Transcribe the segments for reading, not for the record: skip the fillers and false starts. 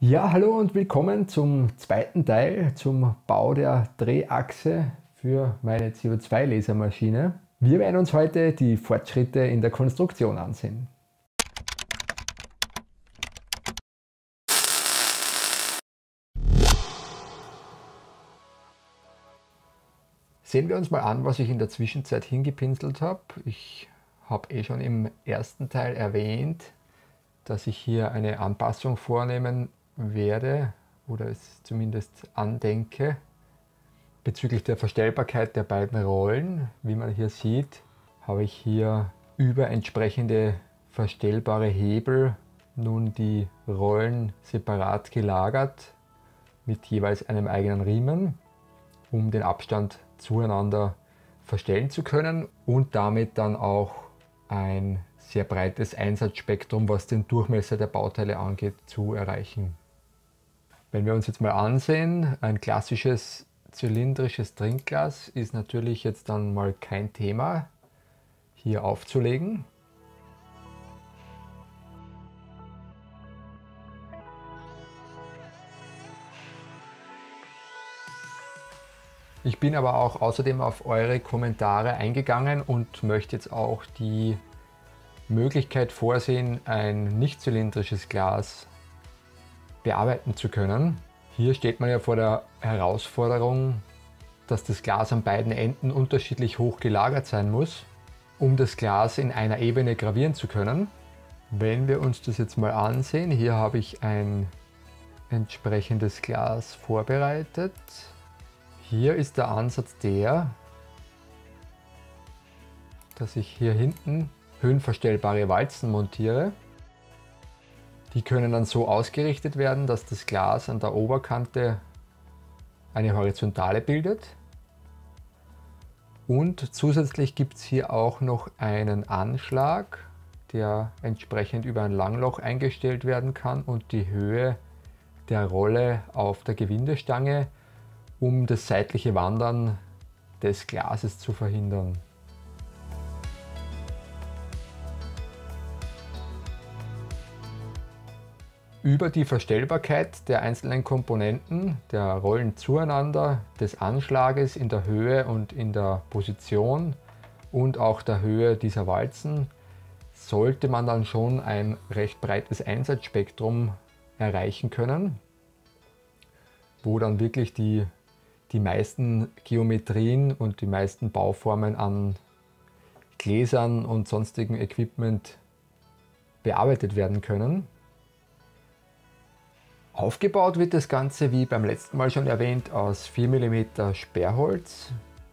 Ja, hallo und willkommen zum zweiten Teil zum Bau der Drehachse für meine CO2-Lasermaschine. Wir werden uns heute die Fortschritte in der Konstruktion ansehen. Sehen wir uns mal an, was ich in der Zwischenzeit hingepinselt habe. Ich habe schon im ersten Teil erwähnt, dass ich hier eine Anpassung vornehmen werde oder es zumindest andenke bezüglich der Verstellbarkeit der beiden Rollen. Wie man hier sieht, habe ich hier über entsprechende verstellbare Hebel nun die Rollen separat gelagert mit jeweils einem eigenen Riemen, um den Abstand zueinander verstellen zu können und damit dann auch ein sehr breites Einsatzspektrum, was den Durchmesser der Bauteile angeht, zu erreichen. Wenn wir uns jetzt mal ansehen, ein klassisches zylindrisches Trinkglas ist natürlich jetzt dann mal kein Thema hier aufzulegen. Ich bin aber auch außerdem auf eure Kommentare eingegangen und möchte jetzt auch die Möglichkeit vorsehen, ein nicht zylindrisches Glas bearbeiten zu können. Hier steht man ja vor der Herausforderung, dass das Glas an beiden Enden unterschiedlich hoch gelagert sein muss, um das Glas in einer Ebene gravieren zu können. Wenn wir uns das jetzt mal ansehen, hier habe ich ein entsprechendes Glas vorbereitet. Hier ist der Ansatz der, dass ich hier hinten höhenverstellbare Walzen montiere. Die können dann so ausgerichtet werden, dass das Glas an der Oberkante eine Horizontale bildet. Und zusätzlich gibt es hier auch noch einen Anschlag, der entsprechend über ein Langloch eingestellt werden kann und die Höhe der Rolle auf der Gewindestange, um das seitliche Wandern des Glases zu verhindern. Über die Verstellbarkeit der einzelnen Komponenten, der Rollen zueinander, des Anschlages in der Höhe und in der Position und auch der Höhe dieser Walzen sollte man dann schon ein recht breites Einsatzspektrum erreichen können, wo dann wirklich die meisten Geometrien und die meisten Bauformen an Gläsern und sonstigem Equipment bearbeitet werden können. Aufgebaut wird das Ganze, wie beim letzten Mal schon erwähnt, aus 4 mm Sperrholz.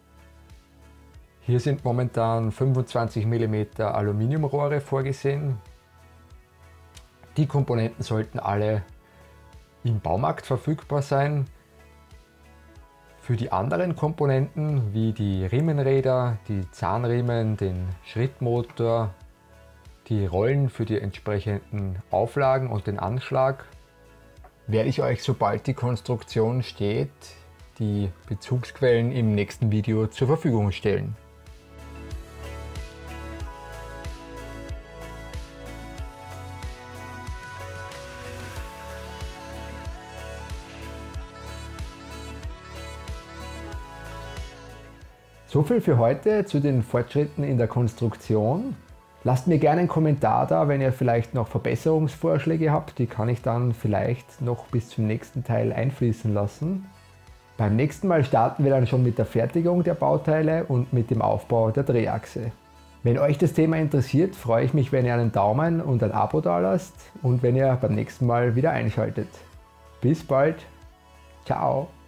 Hier sind momentan 25 mm Aluminiumrohre vorgesehen. Die Komponenten sollten alle im Baumarkt verfügbar sein. Für die anderen Komponenten wie die Riemenräder, die Zahnriemen, den Schrittmotor, die Rollen für die entsprechenden Auflagen und den Anschlag werde ich euch, sobald die Konstruktion steht, die Bezugsquellen im nächsten Video zur Verfügung stellen. So viel für heute zu den Fortschritten in der Konstruktion. Lasst mir gerne einen Kommentar da, wenn ihr vielleicht noch Verbesserungsvorschläge habt. Die kann ich dann vielleicht noch bis zum nächsten Teil einfließen lassen. Beim nächsten Mal starten wir dann schon mit der Fertigung der Bauteile und mit dem Aufbau der Drehachse. Wenn euch das Thema interessiert, freue ich mich, wenn ihr einen Daumen und ein Abo da lasst und wenn ihr beim nächsten Mal wieder einschaltet. Bis bald. Ciao.